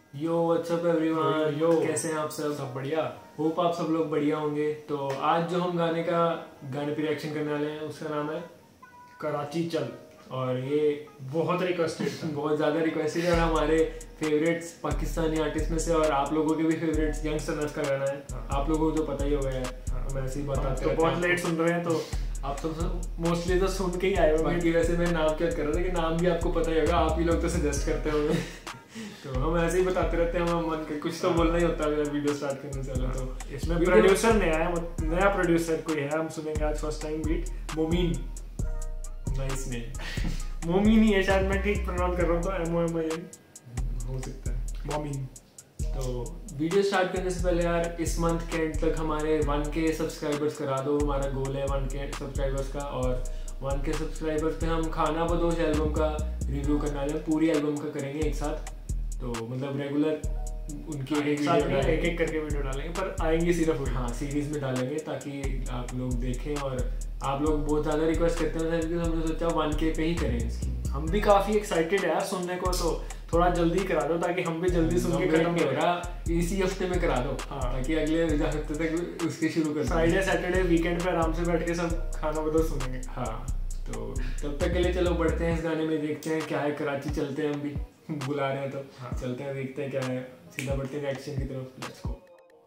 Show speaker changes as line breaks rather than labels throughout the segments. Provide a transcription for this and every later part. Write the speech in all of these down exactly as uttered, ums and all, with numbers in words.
यो WhatsApp everyone,
यो
कैसे हैं आप सब?
सब बढ़िया।
होप आप सब लोग बढ़िया होंगे। तो आज जो हम गाने का गाने पे रिएक्शन करने वाले हैं उसका नाम है
कराची चल।
और ये
बहुत रिक्वेस्टेड था।
बहुत ज़्यादा रिक्वेस्टेड है और हमारे फेवरेट्स पाकिस्तानी आर्टिस्ट में से और आप लोगों के भी फेवरेट्स यंगस्टर्स का गाना है।
हाँ।
आप लोगों को तो पता ही होगा यार, हम ऐसे ही बताते
तो
रहते
बहुत
हैं।
लेट सुन रहे हैं तो आप सब मोस्टली तो सुन के ही आए होंगे।
बाकी वैसे मैं नाम क्या कर रहा था कि नाम भी आपको पता ही होगा, आप ही लोग तो सजेस्ट करते होंगे। तो हम ऐसे ही बताते रहते हैं, हम मन के कुछ तो बोलना ही होता है यार वीडियो स्टार्ट करने से पहले। तो
इसमें
वीडियो-
प्रोड्यूसर नया है, नया प्रोड्यूसर कोई है, हम सुनेंगे आज first time beat Momin.
Nice name.
Momin ही है शायद, मैं ठीक प्रोनाउंस कर रहा हूँ तो M O M I N
हो सकता है।
मोमीन।
तो वीडियो स्टार्ट करने से पहले यार इस मंथ के एंड तक हमारे वन के सब्सक्राइबर्स करा दो। हमारा गोल है वन के सब्सक्राइबर्स का, और वन के सब्सक्राइबर्स पे हम खाना बदोश एल्बम का रिव्यू करने वाले हैं। पूरी एल्बम का करेंगे एक साथ, तो मतलब रेगुलर उनकी एक एक वीडियो
एक एक करके वीडियो डालेंगे, पर आएंगी सिर्फ
हाँ सीरीज में डालेंगे ताकि आप लोग देखें। और आप लोग बहुत ज़्यादा रिक्वेस्ट करते हैं तो हमने सोचा वन के पे ही करें इसकी।
हम भी काफी एक्साइटेड है यार सुनने को, तो थोड़ा जल्दी करा दो ताकि हम भी जल्दी सुन के खत्म
हो
हो
रहा। इसी हफ्ते में करा दो
हाँ।
ताकि अगले हफ्ते तक उसके शुरू कर
फ्राइडे सैटरडे वीकेंड पे आराम से बैठ के सब खाना बदल सुनेंगे।
हाँ, तो तब तक के लिए चलो बढ़ते हैं इस गाने में, देखते हैं क्या है। कराची चलते हैं, हम भी बुला रहे हैं तो
हाँ।
चलते हैं, देखते हैं क्या है। सीधा बढ़ते हैं एक्शन की तरफ। Let's go.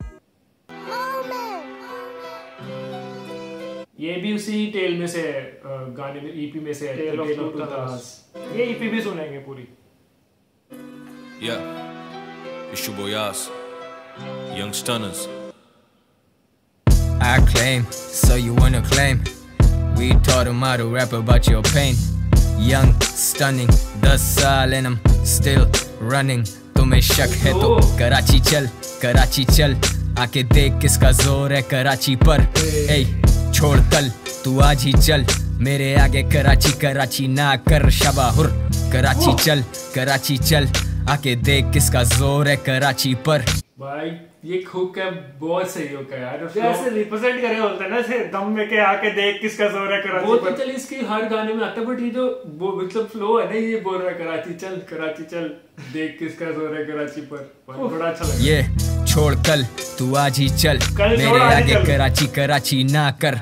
ये भी उसी टेल में से है, अ, गाने में ईपी में से है, टेल ऑफ टू तलाश। ये ईपी भी सुनेंगे पूरी।
Yeah, it's your boy Yas, Young Stunners.
I claim, so you wanna claim. We taught him how to rap about your pain. Young, stunning, दस साल and I'm still running. तुम्हें शक है तो कराची चल, कराची चल, आके देख किसका जोर है कराची पर। ए, छोड़ कल, तू आज ही चल, मेरे आगे कराची कराची ना कर शबाहुर। कराची चल, कराची चल, आके देख किसका जोर है कराची पर।
भाई ये खूब का बहुत सही होगा यार।
जैसे रिप्रेजेंट करे बोलते हैं ना, ऐसे दम में के आके देख किसका जोर है कराची
वो
पर।
तो चल इसकी हर गाने में आता है, बट ये जो वो मतलब फ्लो है ना, ये बोल रहा है कराची चल, कराची चल, देख किसका जोर है कराची पर। बड़ा अच्छा लगा।
ये छोड़ कल, तू आज ही चल,
कल
मेरे
छोड़, आज ही
आगे
चल।
कराची कराची ना कर।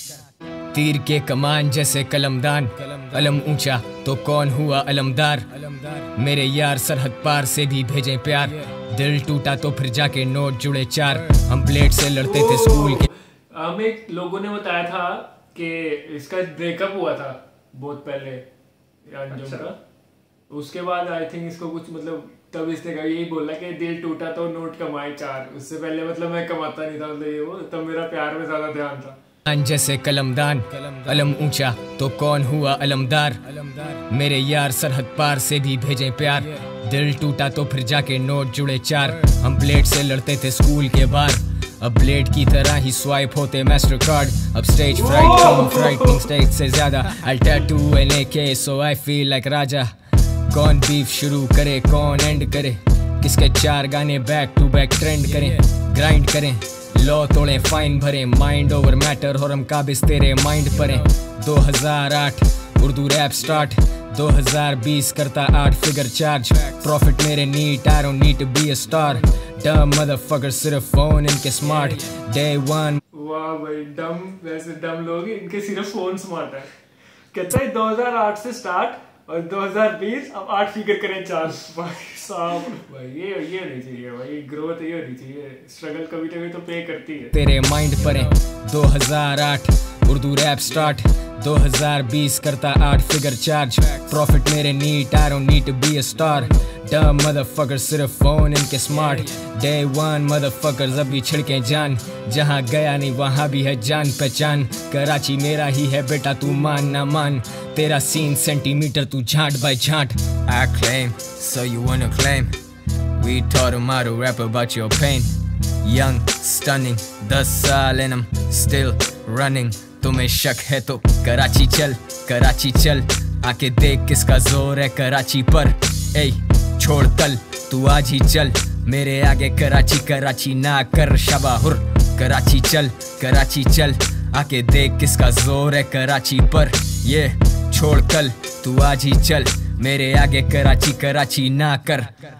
तीर के कमान जैसे कलमदान, अलम ऊंचा तो कौन हुआ अलमदार। मेरे यार सरहद पार से भी भेजे प्यार, दिल टूटा तो फिर जाके नोट जुड़े चार। हम ब्लेड से लड़ते थे स्कूल के।
हमें लोगों ने बताया था कि इसका ब्रेकअप हुआ था बहुत पहले अंजुम
अच्छा।
का। उसके बाद आई थिंक इसको कुछ मतलब तब इसने कहा, यही बोला कि दिल टूटा तो नोट कमाए चार। उससे पहले मतलब मैं कमाता नहीं था, मतलब ये वो तब मेरा प्यार में ज्यादा ध्यान था।
जैसे कलमदान, अलम ऊंचा तो कौन हुआ अलमदार। मेरे यार सरहद पार से भी भेजे प्यार, दिल टूटा तो फिर जाके नोट जुड़े चार। हम ब्लेड से लड़ते थे स्कूल के बाहर, अब ब्लेड की तरह ही स्वाइप होते मास्टर कार्ड। अब स्टेज फ्राइट कम फ्राइटनिंग स्टेज से ज्यादा, I tattoo an AK so I feel like raja. कौन बीफ शुरू करे कौन एंड करे, किसके चार गाने बैक टू बैक ट्रेंड करें। ग्राइंड करें, लॉ तोड़े, फाइन भरे, माइंड ओवर मैटर और हम काबिज तेरे माइंड परे। दो हज़ार आठ उर्दू रैप स्टार्ट, दो हज़ार बीस करता आठ फिगर चार्ज। प्रॉफिट मेरे neat, I don't need to be a star. Dumb motherfucker सिर्फ फोन इनके स्मार्ट। डे वन
वाह भाई, डम वैसे डम लोग इनके सिर्फ फोन स्मार्ट है। कहता है दो हज़ार आठ से स्टार्ट और दो हज़ार बीस अब आठ फिगर करें चार। भाई साहब, भाई ये ये होनी चाहिए भाई, ग्रोथ ये होनी चाहिए। स्ट्रगल कभी कभी तो पे करती है।
तेरे माइंड परे। दो हज़ार आठ उर्दू रैप स्टार्ट, दो हज़ार बीस करता आठ फिगर चार्ज। प्रॉफिट मेरे neat, I don't need to be a star. Dumb motherfucker सिर्फ फोन इनके स्मार्ट। डे वन मदरफकर्स अभी छिड़के जान, जहाँ गया नहीं वहाँ भी है जान पहचान। कराची मेरा ही है बेटा तू मान ना मान, तेरा सीन सेंटीमीटर तू झांट बाय झांट। I claim, so you wanna claim. We taught him how to rap about your pain. Young, stunning, दस साल and I'm still running. तुम्हें शक है तो कराची चल, कराची चल, आके देख किसका जोर है कराची पर। ए, छोड़ कल, तू आज ही चल, मेरे आगे कराची कराची ना कर शबाहुर। कराची चल, कराची चल, आके देख किसका जोर है कराची पर। ये छोड़ कल, तू आज ही चल, मेरे आगे कराची कराची ना कर।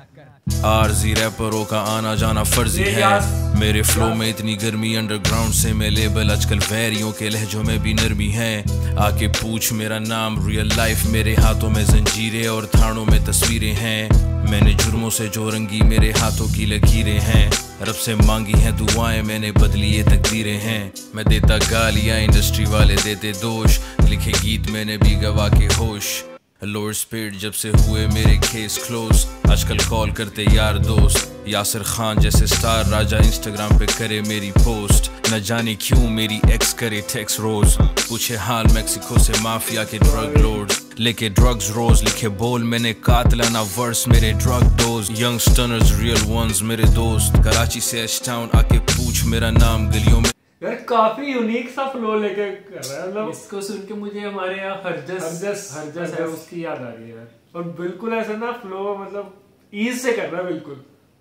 आरजी रैपरों का आना जाना फर्जी है, मेरे फ्लो में इतनी गर्मी अंडरग्राउंड से मैं लेबल आजकल वैरियों के लहजों में भी नरमी है। आके पूछ मेरा नाम रियल लाइफ, मेरे हाथों में जंजीरें और थानों में तस्वीरें हैं। मैंने जुर्मों से जो रंगी मेरे हाथों की लकीरें हैं, रब से मांगी हैं दुआएं मैंने बदली ये तकदीरें हैं। मैं देता गालियां इंडस्ट्री वाले देते दोष, लिखे गीत मैंने भी गवा के होश। लोअर स्पीड जब से हुए मेरे केस क्लोज, आजकल कॉल करते यार दोस्त। यासिर खान जैसे स्टार राजा इंस्टाग्राम पे करे मेरी पोस्ट, न जाने क्यों मेरी एक्स करे टेक्स्ट रोज। पूछे हाल मैक्सिको से माफिया के ड्रग लॉर्ड्स, लेके ड्रग्स रोज लिखे बोल मैंने कातलाना वर्स मेरे drug dose. Young stunners real ones मेरे दोस्त, कराची से एश टाउन आके पूछ मेरा नाम गलियों में।
यार काफी यूनिक सा फ्लो लेके कर रहा है, मतलब
इसको सुन के मुझे हमारे यहाँ हरजस
हरजस
हरजस है उसकी याद आ रही है यार।
और बिल्कुल ऐसा ना फ्लो मतलब ईज से कर रहा है बिल्कुल।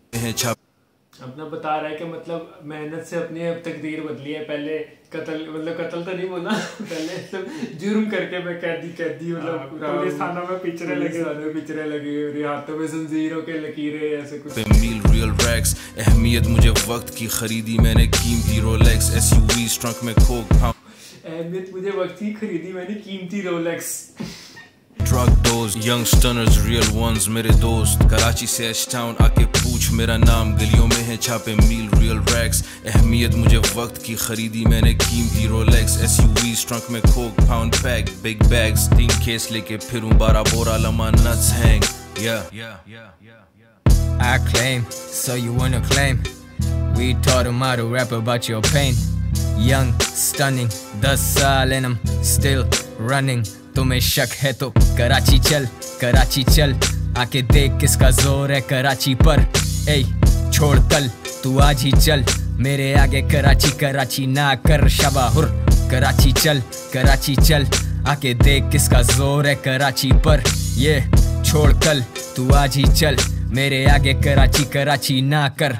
अपना बता रहा है कि मतलब मेहनत से अपनी अब तकदीर बदली है। पहले कत्ल मतलब कत्ल तो नहीं बोला पहले मतलब जुर्म करके मैं कैदी कैदी मतलब
पुलिस थाना में पिक्चरें लगी
पिक्चरें लगी और हाथों में जंजीरों के लकीरें ऐसे कुछ।
मील रियल रैक्स अहमियत मुझे वक्त की खरीदी मैंने कीमती रोलेक्स। एसयूवी ट्रंक में कोक
अहमियत मुझे वक्त की खरीदी मैंने कीमती Rolex.
Drug dose young stunners real ones मेरे दोस्त, कराची से एश टाउन आके पूछ मेरा नाम गलियों में है छापे मील रियल रैक्स। अहमियत मुझे वक्त की खरीदी मैंने कीमती रोलेक्स। एसयूवी ट्रंक में coke pound pack big bags, तीन केस लेके फिरूं बारह बोरा लमा nuts hang. Yeah, yeah, yeah, yeah.
I claim, so you wanna claim? We taught him how to rap about your pain. Young, stunning, दस साल and I'm still running. तुम्हें शक है तो कराची चल, कराची चल, आके देख किसका जोर है कराची पर। ए छोड़ कल तू आज ही चल, मेरे आगे कराची कराची ना कर शबाहुर। कराची चल, कराची चल, आके देख किसका जोर है कराची पर। ये छोड़ कल तू आज ही चल, मेरे आगे कराची कराची ना कर।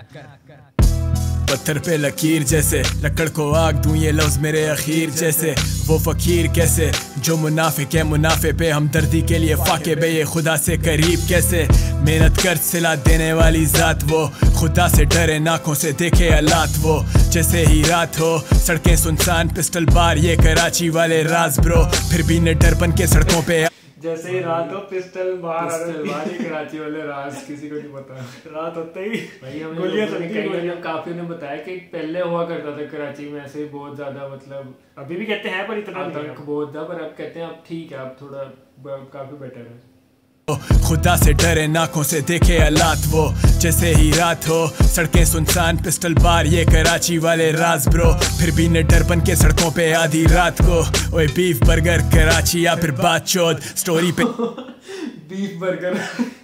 पत्थर पे लकीर जैसे लकड़ को आग दूं ये लफ्ज मेरे अखीर जैसे। वो फकीर कैसे जो मुनाफिक है, मुनाफे पे हमदर्दी के लिए फाके बे ये खुदा से करीब कैसे। मेहनत कर सिला देने वाली जात वो, खुदा से डरे नाकों से देखे हालात वो। जैसे ही रात हो सड़कें सुनसान पिस्टल बार ये कराची वाले राज ब्रो, फिर भी न डरपन के सड़कों पे।
जैसे ही रात हो पिस्टल बाहर
पिस्टल बाहर ही कराची वाले राज किसी को नहीं पता।
रात होते ही
भाई हमें
गोलियां
लोगों ने
चलती
कई
हैं।
काफी ने बताया कि पहले हुआ करता था कराची में ऐसे बहुत ज्यादा मतलब
अभी भी कहते हैं पर इतना नहीं
आतंक बहुत था, पर अब कहते हैं अब ठीक है अब थोड़ा काफी बेटर है।
खुदा से डरे नाकों से देखे हालात वो। जैसे ही रात हो सड़कें सुनसान पिस्टल बार ये कराची वाले राज ब्रो, फिर भी न डरपन के सड़कों पे आधी रात को। ओए बीफ बर्गर कराची या फिर बात चौथ स्टोरी पे
बीफ बर्गर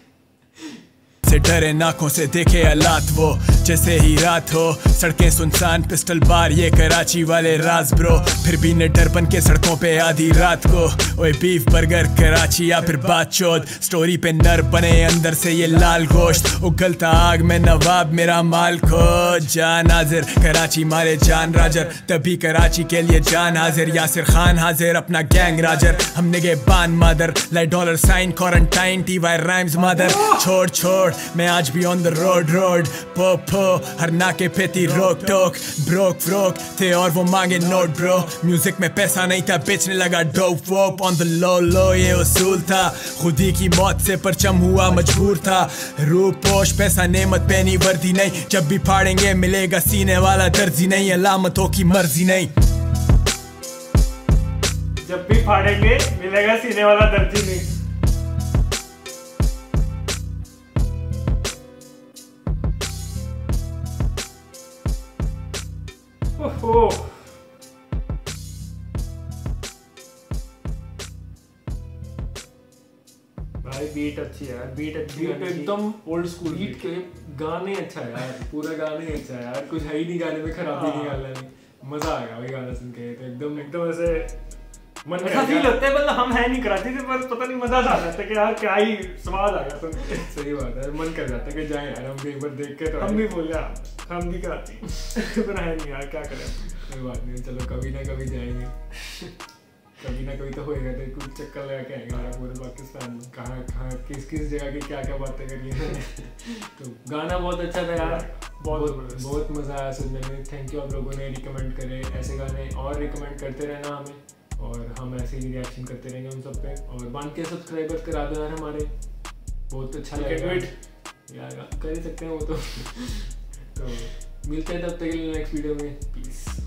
से डरे नाकों से देखे हालात वो। जैसे ही रात हो सड़कें सुनसान पिस्टल बार ये कराची वाले राज ब्रो, फिर भी न डरपन के सड़कों पे आधी रात को। ओए बीफ बर्गर कराची या फिर बात चौथ स्टोरी पे नर बने अंदर से ये लाल गोश्त। उगलता आग में नवाब मेरा माल खो जान हाजिर, कराची मारे जान राजर, तभी कराची के लिए जान हाजिर। यासिर खान हाजिर अपना गैंग राजर, हमने गे बान मादर like dollar sign quarantine T Y rhymes mother. छोड़ छोड़ मैं आज भी ऑन द रोड रोड पो पो हर नाके पे थी रोक टोक ब्रोक फ्रोक थे और वो मांगे नोट ब्रो। म्यूजिक में पैसा नहीं था बेचने लगा डोप वोप ऑन द लो लो ये उसूल था। खुदी की मौत से परचम हुआ मजबूर था। रूप पोश पैसा नेमत पहनी वर्दी नहीं, जब भी फाड़ेंगे मिलेगा सीने वाला दर्जी नहीं, अलामतों की मर्जी नहीं।
जब भी फाड़ेंगे मिलेगा सीने वाला दर्जी नहीं। ओहो भाई बीट अच्छी है यार, बीट अच्छी
बीट एकदम ओल्ड स्कूल बीट के गाने अच्छा है यार, पूरा गाने ही अच्छा है यार, कुछ है ही नहीं गाने में खराबी नहीं गाना नहीं। मजा आएगा भाई गाना सुन के, तो एकदम
एकदम ऐसे मन ऐसा फील होता है मतलब हम है नहीं कराची से, पर पता नहीं मजा आ जाता है कि यार क्या ही स्वाद आ गया सुन के।
सही बात है, मन कर जाता है कि जाए यार हम भी एक बार देख के। तो
हम भी बोल यार हम भी कराची पर है नहीं यार, क्या करें।
कोई बात नहीं, चलो कभी ना कभी जाएंगे कभी ना कभी तो होएगा। तो कुछ चक्कर लगा के आएंगे पूरे पाकिस्तान में, कहाँ कहाँ किस किस जगह की क्या क्या बातें करी है तो गाना बहुत अच्छा था यार,
बहुत
बहुत बहुत मज़ा आया सुनने में। थैंक यू आप लोगों ने रिकमेंड करे, ऐसे गाने और रिकमेंड करते रहना हमें, और हम ऐसे ही रिएक्शन करते रहेंगे उन सब पे। और वन के सब्सक्राइबर्स करा दो यार हमारे, बहुत अच्छा लगेगा यार, कर ही सकते हैं वो तो। तो मिलते हैं तब तक के लिए नेक्स्ट वीडियो में, पीस।